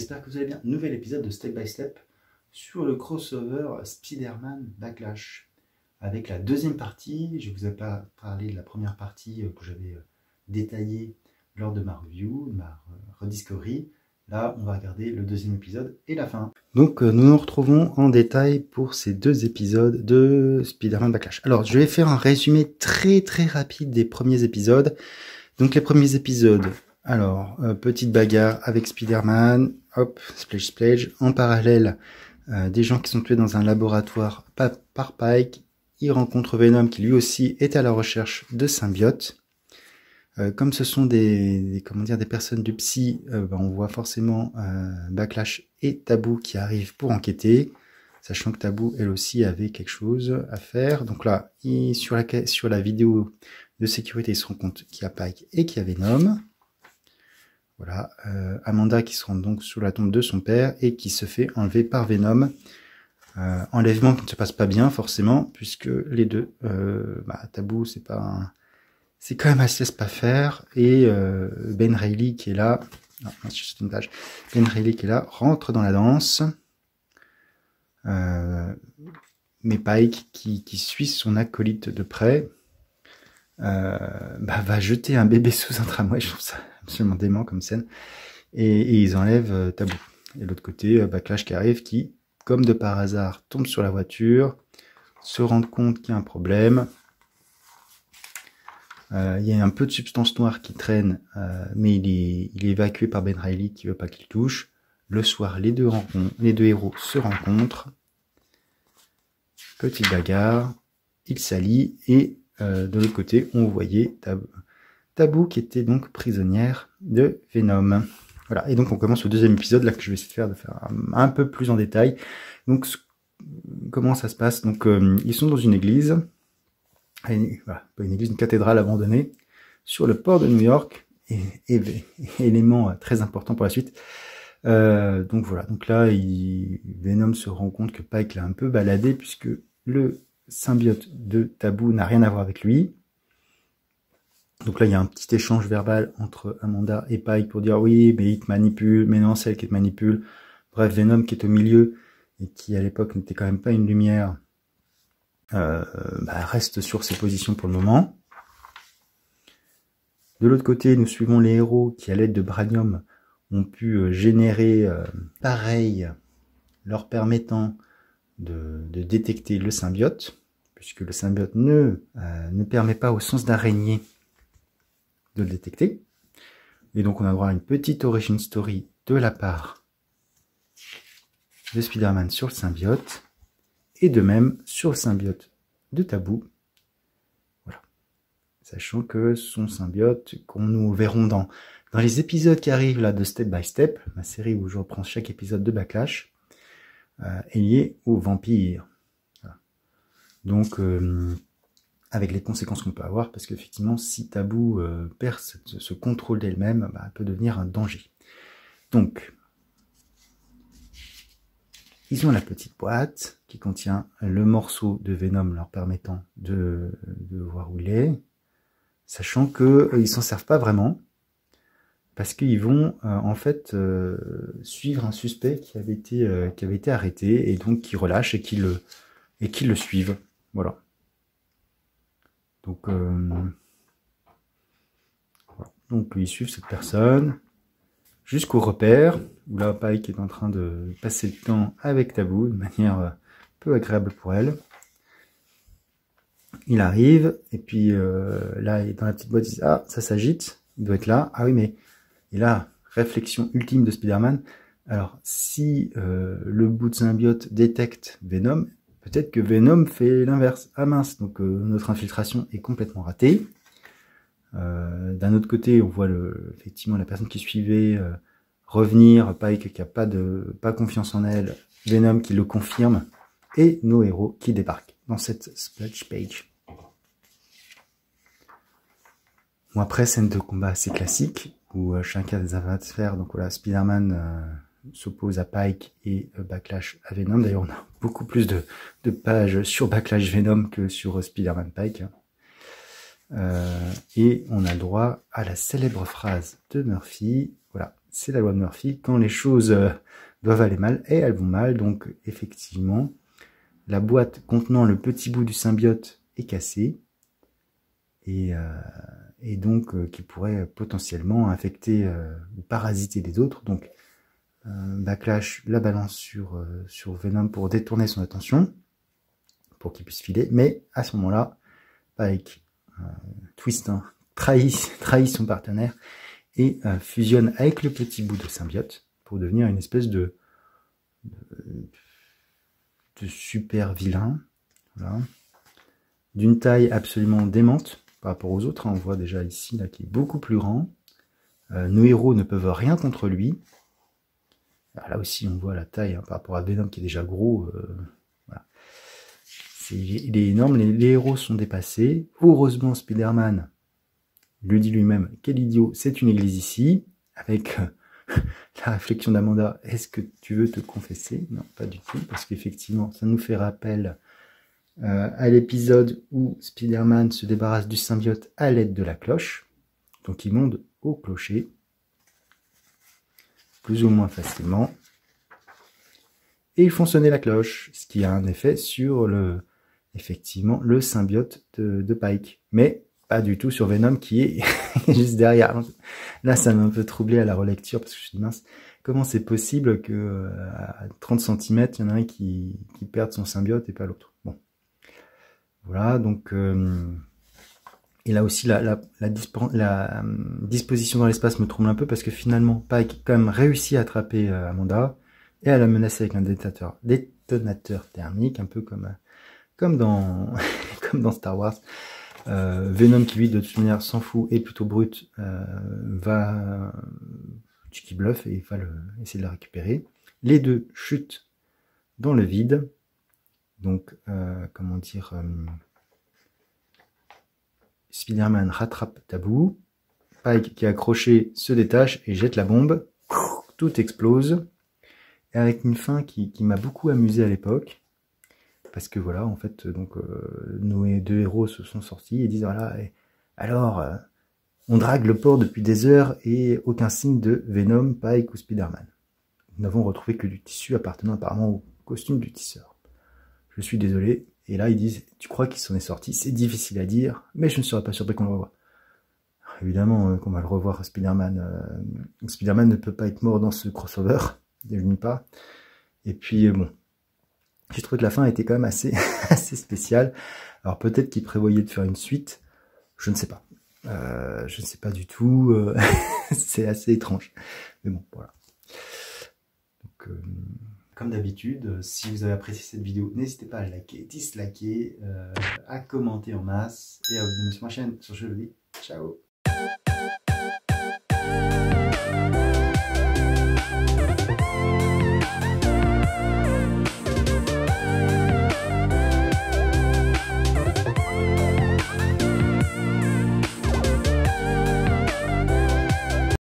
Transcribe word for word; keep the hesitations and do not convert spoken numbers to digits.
j'espère que vous allez bien. Nouvel épisode de Step by Step sur le crossover Spider-Man Backlash. Avec la deuxième partie, je ne vous ai pas parlé de la première partie que j'avais détaillée lors de ma review, de ma rediscovery. Là, on va regarder le deuxième épisode et la fin. Donc, nous nous retrouvons en détail pour ces deux épisodes de Spider-Man Backlash. Alors, je vais faire un résumé très très rapide des premiers épisodes. Donc, les premiers épisodes... Alors, euh, petite bagarre avec Spider-Man, hop, splash splash. En parallèle, euh, des gens qui sont tués dans un laboratoire par, par Pike. Il rencontre Venom qui lui aussi est à la recherche de symbiotes. Euh, comme ce sont des, des, comment dire, des personnes du psy, euh, ben, on voit forcément euh, Backlash et Taboo qui arrivent pour enquêter. Sachant que Taboo, elle aussi, avait quelque chose à faire. Donc là, il, sur, la, sur la vidéo de sécurité, il se rend compte qu'il y a Pike et qu'il y a Venom. Voilà, euh, Amanda qui se rend donc sous la tombe de son père et qui se fait enlever par Venom. Euh, enlèvement qui ne se passe pas bien forcément, puisque les deux, euh, bah, Taboo, c'est pas, un... c'est quand même assez pas faire. Et euh, Ben Reilly qui est là, non, c'est une page. Ben Reilly qui est là rentre dans la danse. Euh, mais Pike qui, qui suit son acolyte de près, euh, bah, va jeter un bébé sous un tramway. Je trouve ça absolument dément comme scène, et, et ils enlèvent euh, Taboo. Et de l'autre côté, euh, Backlash qui arrive, qui, comme de par hasard, tombe sur la voiture, se rend compte qu'il y a un problème. Euh, il y a un peu de substance noire qui traîne, euh, mais il est, il est évacué par Ben Reilly qui veut pas qu'il touche. Le soir, les deux, les deux héros se rencontrent. Petite bagarre, ils s'allient, et euh, de l'autre côté, on voyait Taboo. Taboo qui était donc prisonnière de Venom. Voilà, et donc on commence au deuxième épisode, là que je vais essayer de faire, de faire un, un peu plus en détail. Donc, comment ça se passe? Donc, euh, ils sont dans une église, une, voilà, pas une église, une cathédrale abandonnée, sur le port de New York, et, et, et élément très important pour la suite. Euh, donc voilà, donc là, il, Venom se rend compte que Pike l'a un peu baladé, puisque le symbiote de Taboo n'a rien à voir avec lui. Donc là, il y a un petit échange verbal entre Amanda et Pike pour dire oui, mais il te manipule, mais non, c'est elle qui te manipule. Bref, Venom qui est au milieu et qui à l'époque n'était quand même pas une lumière, euh, bah, reste sur ses positions pour le moment. De l'autre côté, nous suivons les héros qui, à l'aide de Branium, ont pu euh, générer euh, pareil, leur permettant de, de détecter le symbiote, puisque le symbiote ne, euh, ne permet pas au sens d'araignée de le détecter. Et donc on a droit à une petite origin story de la part de Spider-Man sur le symbiote, et de même sur le symbiote de Taboo. Voilà. Sachant que son symbiote, qu'on nous verrons dans, dans les épisodes qui arrivent là de Step by Step, ma série où je reprends chaque épisode de Backlash, euh, est lié au vampire. Voilà. Donc euh, avec les conséquences qu'on peut avoir, parce qu'effectivement, si Taboo euh, perd ce, ce contrôle d'elle-même, bah, elle peut devenir un danger. Donc, ils ont la petite boîte qui contient le morceau de Venom leur permettant de, de voir où il est, sachant qu'ils euh, ne s'en servent pas vraiment, parce qu'ils vont euh, en fait euh, suivre un suspect qui avait été, euh, qui avait été arrêté, et donc qui relâche et qui le, et qui le suivent. Voilà. Donc, euh, voilà. Donc, ils suivent cette personne jusqu'au repère, où là, Pike est en train de passer le temps avec Taboo, de manière peu agréable pour elle. Il arrive, et puis euh, là, il est dans la petite boîte, il dit, ah, ça s'agite, il doit être là. Ah oui, mais, et là, réflexion ultime de Spider-Man. Alors, si euh, le bout de symbiote détecte Venom, peut-être que Venom fait l'inverse. Ah mince, donc euh, notre infiltration est complètement ratée. Euh, D'un autre côté, on voit le, effectivement la personne qui suivait euh, revenir, Pike qui n'a pas, de, pas confiance en elle, Venom qui le confirme, et nos héros qui débarquent dans cette splash page. Bon, après, scène de combat assez classique, où euh, chacun des adversaires, donc voilà, Spider-Man euh, s'oppose à Pike et euh, Backlash à Venom. D'ailleurs, on a beaucoup plus de, de pages sur Backlash Venom que sur euh, Spider-Man Pike. Hein. Euh, et on a le droit à la célèbre phrase de Murphy, voilà, c'est la loi de Murphy. Quand les choses euh, doivent aller mal, et elles vont mal. Donc, effectivement, la boîte contenant le petit bout du symbiote est cassée. Et, euh, et donc, euh, qui pourrait potentiellement infecter euh, ou parasiter les autres. Donc, euh, Backlash la balance sur, euh, sur Venom pour détourner son attention, pour qu'il puisse filer. Mais, à ce moment-là, Pike, euh, Twist, hein, trahit, trahit son partenaire et euh, fusionne avec le petit bout de symbiote pour devenir une espèce de, de, de super vilain, voilà, d'une taille absolument démente par rapport aux autres. Hein, on voit déjà ici là qui est beaucoup plus grand. Euh, nos héros ne peuvent rien contre lui. Alors là aussi on voit la taille hein, par rapport à Venom qui est déjà gros. Euh, voilà. C'est, il est énorme. Les, les héros sont dépassés. Heureusement Spider-Man lui dit lui-même, quel idiot, c'est une église ici, avec euh, la réflexion d'Amanda, est-ce que tu veux te confesser? Non, pas du tout, parce qu'effectivement, ça nous fait rappel euh, à l'épisode où Spider-Man se débarrasse du symbiote à l'aide de la cloche, donc il monte au clocher, plus ou moins facilement, et ils font sonner la cloche, ce qui a un effet sur le, effectivement, le symbiote de, de Pike, mais pas du tout sur Venom qui est juste derrière. Là, ça m'a un peu troublé à la relecture parce que je me suis dit, mince, comment c'est possible que euh, à trente centimètres, il y en a un qui, qui perde son symbiote et pas l'autre. Bon, voilà, donc... Euh, et là aussi, la, la, la, dispo, la euh, disposition dans l'espace me trouble un peu parce que finalement, Pike quand même réussit à attraper euh, Amanda et à la menacer avec un détonateur, détonateur thermique, un peu comme, comme, dans, comme dans Star Wars. Euh, Venom qui lui de toute manière s'en fout et plutôt brut euh, va qui bluffe et va le, essayer de la récupérer. Les deux chutent dans le vide. Donc euh, comment dire euh, Spider-Man rattrape Tabou. Pike qui est accroché se détache et jette la bombe. Tout explose. Et avec une fin qui, qui m'a beaucoup amusé à l'époque. Parce que voilà, en fait, donc euh, nos deux héros se sont sortis et disent voilà, et, alors, euh, on drague le port depuis des heures et aucun signe de Venom, Pike ou Spider-Man. Nous n'avons retrouvé que du tissu appartenant apparemment au costume du tisseur. Je suis désolé. Et là, ils disent tu crois qu'il s'en est sorti? C'est difficile à dire, mais je ne serais pas surpris qu'on le revoie. Évidemment euh, qu'on va le revoir, Spider-Man. Euh, Spider-Man ne peut pas être mort dans ce crossover, il ne pas. Et puis, euh, bon. J'ai trouvé que la fin était quand même assez, assez spéciale. Alors peut-être qu'ils prévoyaient de faire une suite, je ne sais pas. Euh, je ne sais pas du tout, euh, c'est assez étrange. Mais bon, voilà. Donc, euh, comme d'habitude, si vous avez apprécié cette vidéo, n'hésitez pas à liker, disliker, euh, à commenter en masse et à vous abonner sur ma chaîne. Sur ce, je vous dis ciao.